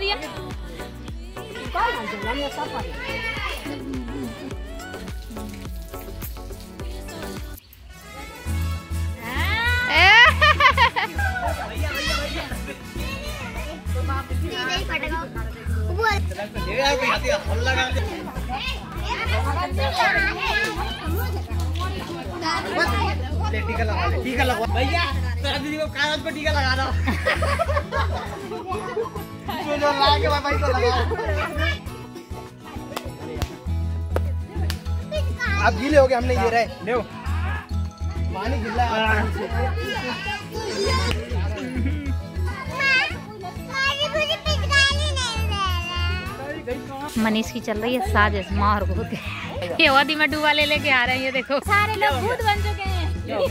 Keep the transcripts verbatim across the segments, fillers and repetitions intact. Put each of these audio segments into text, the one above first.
भैया। टीका लगा ले, टीका लगवा भैया, तेरा दीदी को कागज पे टीका लगा दो। जो जो लगा के भाई को लगा। आप गीले हो गए, हम नहीं दे रहे। ले पानी गिला है। मनीष की चल रही है साजिश मार को के। ये वादी में डूबा ले लेके आ रहे हैं, ये देखो सारे लोग भूत बन चुके हैं।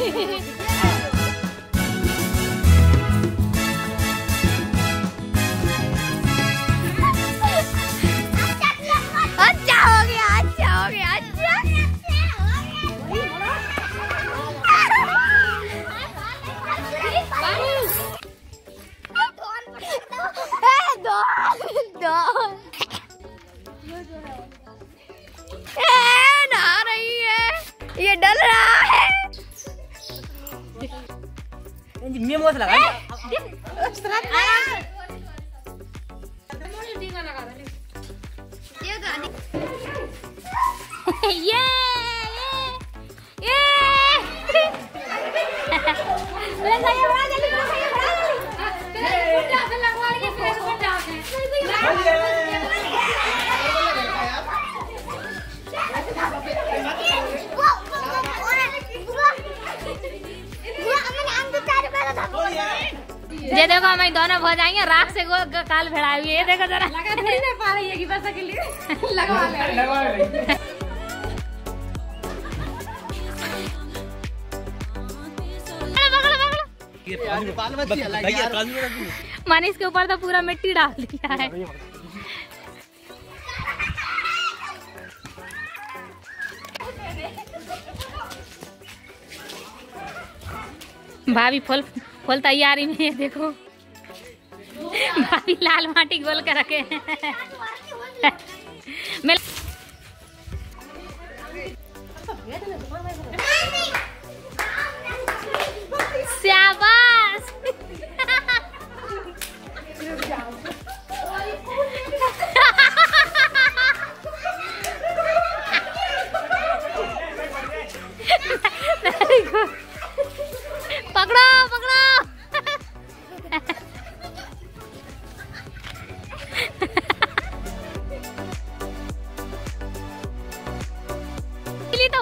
अच्छा हो गया, अच्छा हो गया, अच्छा दो दो नहा रही है, ये डल रहा है। नींबू से लगा ये ये ये देखो मैं दोनों हो जाएंगे राख से काल भिड़ा हुई है। ये देखो जरा लगा नहीं पा रही है कि बस के लिए लगवा ले लगवा ले। मनीष के ऊपर तो पूरा मिट्टी डाल दिया है। भाभी फुल फुल तैयारी में है, देखो भाभी लाल माटी गोल कर रखे हैं। मैं शाबाश पकड़ो पकड़ो। तो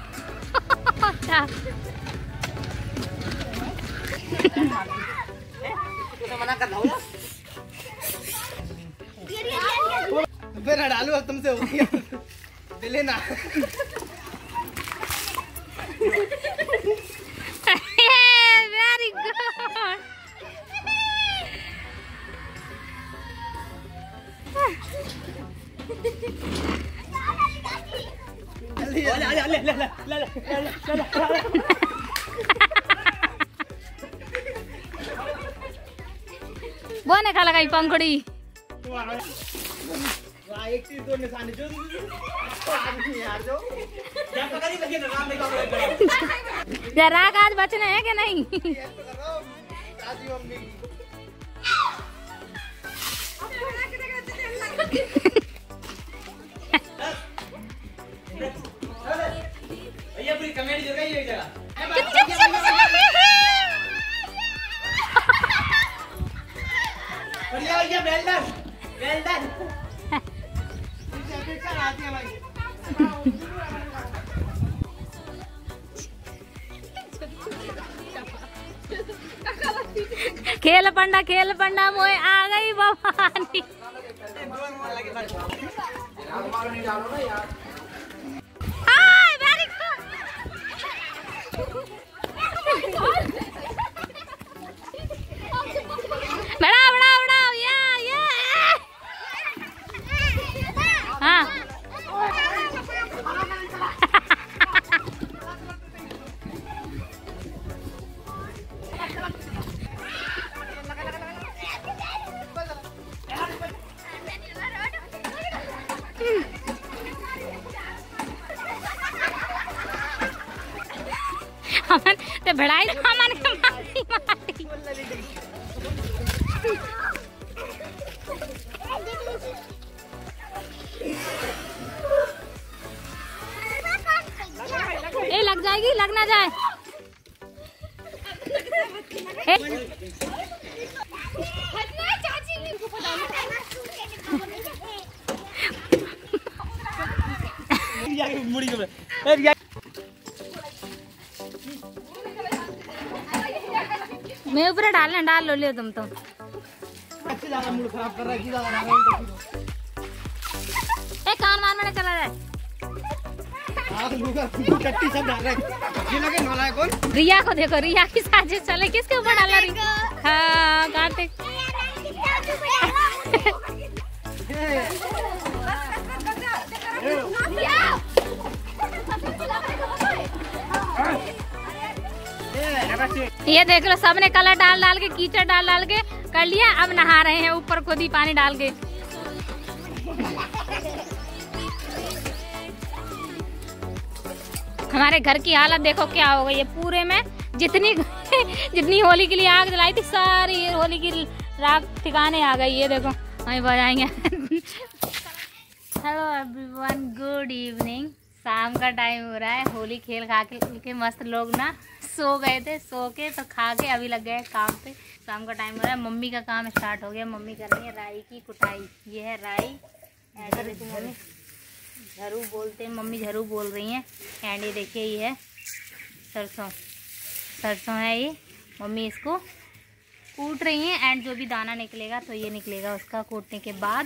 मना कर रहा फिर डालू अब तुमसे हो गया दे लेना। Very good. ले ले ले ले ले ले वो ने खा लगाई पंखुड़ी। एक चीज दो निशानी जो यार जो जब पकड़ी लगी ना राम देखो जरा आज बचने हैं कि नहीं। दादी मम्मी भैया पूरी कमेटी जो गई है जगह बढ़िया भैया वेल डन वेल डन। आती है भाई खेल पंडा खेल पंडा मोए आ गई भवानी। Hi very good. बड़ा बड़ा बड़ा या या हाँ हमन ते भिड़ाई हमन के मारी मारी। ए लग जाएगी, लग ना जाए। मैं ऊपर डालना डाल लो, लियो तुम तो मूड खराब कर रहा है। ए कान मार में चला जाए। चट्टी सब डाल रहे ये लगे नालायक कौन? रिया को देखो, रिया की साजिश चले, किसके ऊपर डाला रिया? हाँ कार्तिक। ये देख लो, सबने कलर डाल डाल के, कीचड़ डाल डाल के कर लिया। अब नहा रहे हैं ऊपर खुद ही पानी डाल के। हमारे घर की हालत देखो क्या हो गई है। पूरे में जितनी जितनी होली के लिए आग जलाई थी, सारी होली की राख ठिकाने आ गई। ये देखो वहीं बजाएंगे। Hello everyone, good evening. शाम का टाइम हो रहा है। होली खेल खा के, के मस्त लोग ना सो गए थे, सो के तो खा के अभी लग गए काम पे। शाम का टाइम हो रहा है। मम्मी का काम स्टार्ट हो गया। मम्मी कर रही है राई की कुटाई। ये है राई, मम्मी झरू बोलते हैं, मम्मी झरू बोल रही हैं। एंड ये देखिए ये है सरसों, सरसों है ये। मम्मी इसको कूट रही हैं। एंड जो भी दाना निकलेगा तो ये निकलेगा उसका कूटने के बाद।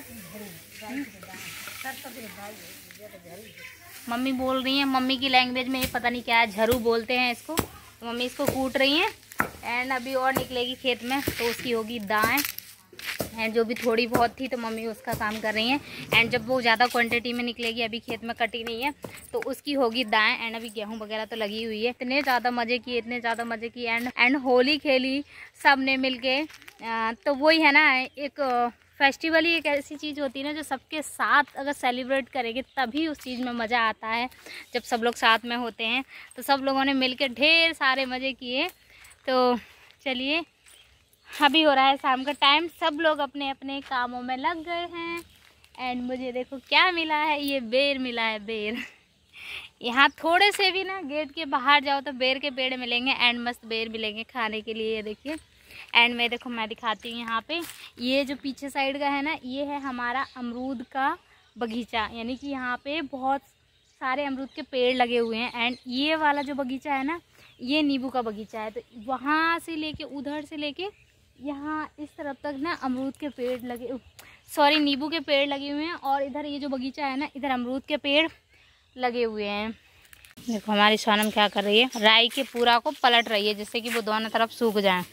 मम्मी बोल रही हैं, मम्मी की लैंग्वेज में ये पता नहीं क्या है, झरू बोलते हैं इसको। तो मम्मी इसको कूट रही हैं। एंड अभी और निकलेगी खेत में तो उसकी होगी दाएं। एंड जो भी थोड़ी बहुत थी तो मम्मी उसका काम कर रही हैं। एंड जब वो ज़्यादा क्वांटिटी में निकलेगी, अभी खेत में कटी नहीं है, तो उसकी होगी दाएं। एंड अभी गेहूं वगैरह तो लगी हुई है। इतने ज़्यादा मज़े किए, इतने ज़्यादा मज़े किए। एंड एंड होली खेली सब ने मिल के। तो वही है ना, एक फेस्टिवल ही एक ऐसी चीज़ होती है ना जो सबके साथ अगर सेलिब्रेट करेंगे तभी उस चीज़ में मज़ा आता है। जब सब लोग साथ में होते हैं तो सब लोगों ने मिल के ढेर सारे मज़े किए। तो चलिए, अभी हो रहा है शाम का टाइम, सब लोग अपने अपने कामों में लग गए हैं। एंड मुझे देखो क्या मिला है, ये बेर मिला है, बेर। यहाँ थोड़े से भी ना गेट के बाहर जाओ तो बेर के पेड़ मिलेंगे। एंड मस्त बेर मिलेंगे खाने के लिए। ये देखिए। एंड मैं देखो, मैं दिखाती हूँ यहाँ पे, ये जो पीछे साइड का है ना, ये है हमारा अमरूद का बगीचा। यानी कि यहाँ पे बहुत सारे अमरूद के पेड़ लगे हुए हैं। एंड ये वाला जो बगीचा है ना, ये नींबू का बगीचा है। तो वहाँ से लेके, उधर से लेके यहाँ इस तरफ तक ना अमरूद के पेड़ लगे, सॉरी नींबू के पेड़ लगे हुए हैं। और इधर ये जो बगीचा है ना, इधर अमरूद के पेड़ लगे हुए हैं। देखो हमारी सोनम क्या कर रही है, राई के पूरा को पलट रही है जिससे कि वो दोनों तरफ सूख जाए।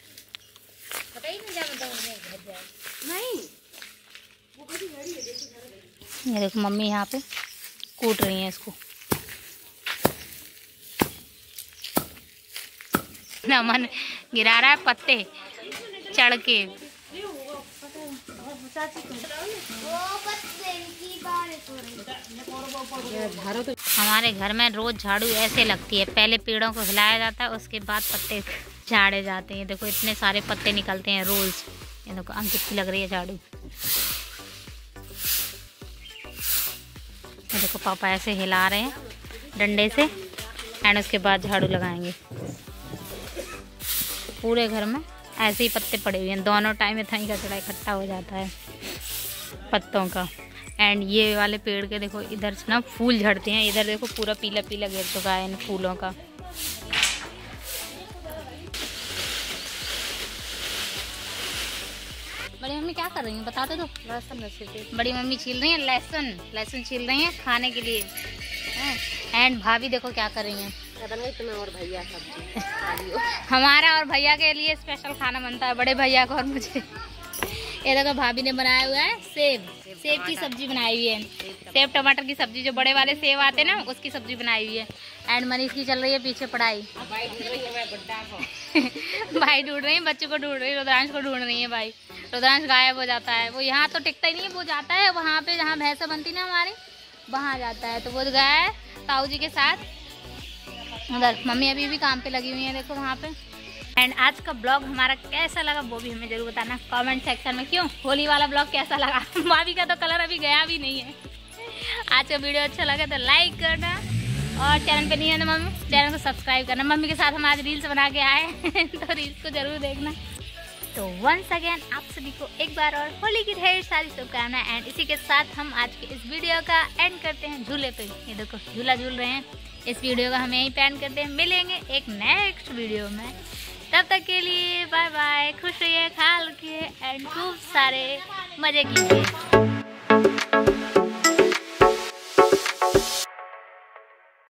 ये देखो मम्मी यहाँ पे कूट रही है इसको। नमन गिरा रहा है पत्ते चढ़ के। हमारे घर में रोज झाड़ू ऐसे लगती है, पहले पेड़ों को हिलाया जाता है, उसके बाद पत्ते झाड़े जाते हैं। देखो इतने सारे पत्ते निकलते हैं रोज। ये देखो अंकित की लग रही है झाड़ू। देखो पापा ऐसे हिला रहे हैं डंडे से। एंड उसके बाद झाड़ू लगाएंगे। पूरे घर में ऐसे ही पत्ते पड़े हुए हैं, दोनों टाइम इतना ही कचरा इकट्ठा हो जाता है पत्तों का। एंड ये वाले पेड़ के देखो इधर से ना फूल झड़ते हैं। इधर देखो पूरा पीला पीला गिर चुका है इन फूलों का। बड़ी मम्मी क्या कर रही है बता दो तो। लहसुन रेसिपी बड़ी मम्मी छील रही है, लहसुन लहसुन छील रही है खाने के लिए। एंड भाभी देखो क्या कर रही हैं, और भैया सब्जी हमारा और भैया के लिए स्पेशल खाना बनता है, बड़े भैया को और मुझे। ये देखो भाभी ने बनाया हुआ है सेब, सेब की सब्जी बनाई हुई है। सेब टमाटर की सब्जी, जो बड़े वाले सेब आते हैं ना, उसकी सब्जी बनाई हुई है। एंड मनीष की चल रही है पीछे पढ़ाई। भाई ढूंढ रही है, बच्चों को ढूंढ रही है, रुद्रांश को ढूंढ रही है। भाई रुद्रांश गायब हो जाता है, वो यहाँ तो टिकता ही नहीं है। वो जाता है वहाँ पे जहाँ भैंसा बनती ना हमारी, वहाँ जाता है। तो वो गया है ताऊ जी के साथ उधर मम्मी अभी भी काम पे लगी हुई है, देखो वहाँ पे। एंड आज का ब्लॉग हमारा कैसा लगा वो भी हमें जरूर बताना कमेंट सेक्शन में। क्यों होली वाला ब्लॉग कैसा लगा? भाभी का तो कलर अभी गया भी नहीं है। आज का वीडियो अच्छा लगा तो लाइक करना, और चैनल पे नहीं है ना मम्मी, चैनल को सब्सक्राइब करना। मम्मी के साथ हम आज रील्स बना के आए तो रील्स को जरूर देखना। तो वंस अगेन आप सभी को एक बार और होली की ढेर सारी शुभकामनाएं। एंड इसी के साथ हम आज के इस वीडियो का एंड करते हैं झूले पे। ये देखो झूला झूल रहे हैं। इस वीडियो का हम यहीं पे एंड करते हैं। मिलेंगे एक नेक्स्ट वीडियो में, तब तक के लिए बाय बाय। खुश रहिए, ख्याल रखिए एंड खूब सारे मजे कीजिए।